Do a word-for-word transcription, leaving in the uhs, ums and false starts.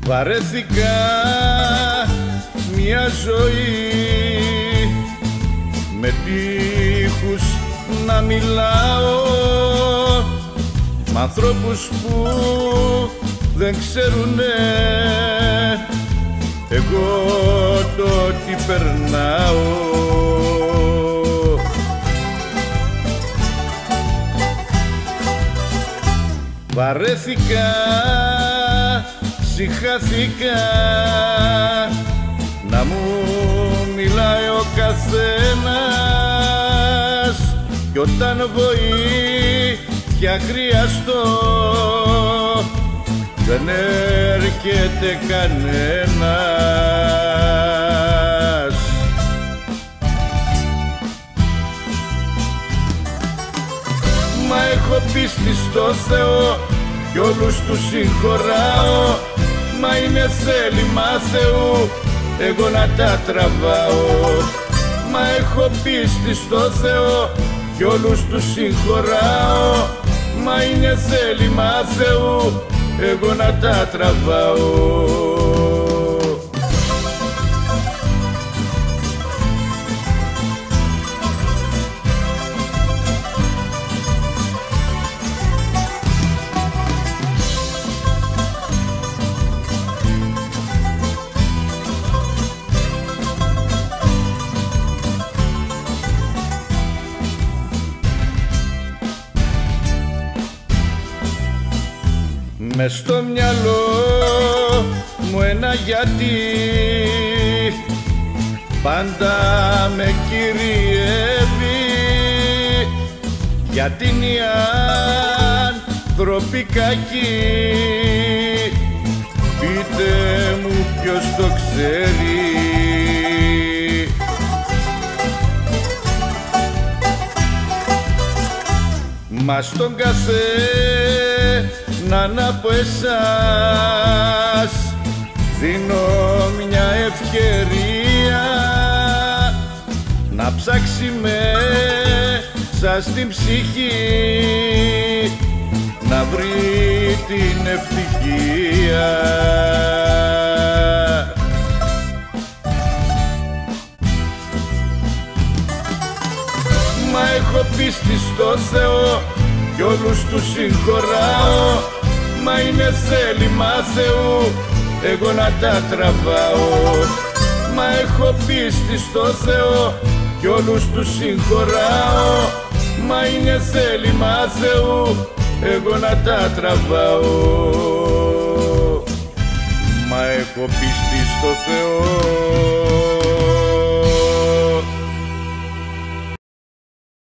Βαρέθηκα μια ζωή με τείχους να μιλάω μ' ανθρώπους που δεν ξέρουνε εγώ το τι περνάω. Βαρέθηκα, συχάθηκα να μου μιλάει ο καθένας κι όταν βοήθεια χρειαστώ δεν έρχεται κανένας. Μα έχω πίστη στο Θεό κι όλους τους συγχωράω, μα είναι θέλημα Θεού εγώ να τα τραβάω. Μα έχω πίστη στο Θεό κι όλους τους συγχωράω, μα είναι θέλημα Θεού εγώ να τα τραβάω. Μες στο μυαλό μου ένα γιατί πάντα με κυριεύει, γιατί είναι οι άνθρωποι κακοί, πείτε μου ποιος το ξέρει. Μα στον καθέναν από εσάς δίνω μια ευκαιρία να ψάξει μέσα στην ψυχή να βρει την ευτυχία. Μα έχω πίστη στο Θεό κι όλους τους συγχωράω, μα είναι θέλημα Θεού εγώ να τα τραβάω. Μα έχω πίστη στο Θεό κι όλους τους συγχωράω, μα είναι θέλημα Θεού εγώ να τα τραβάω. Μα έχω πίστη στο Θεό.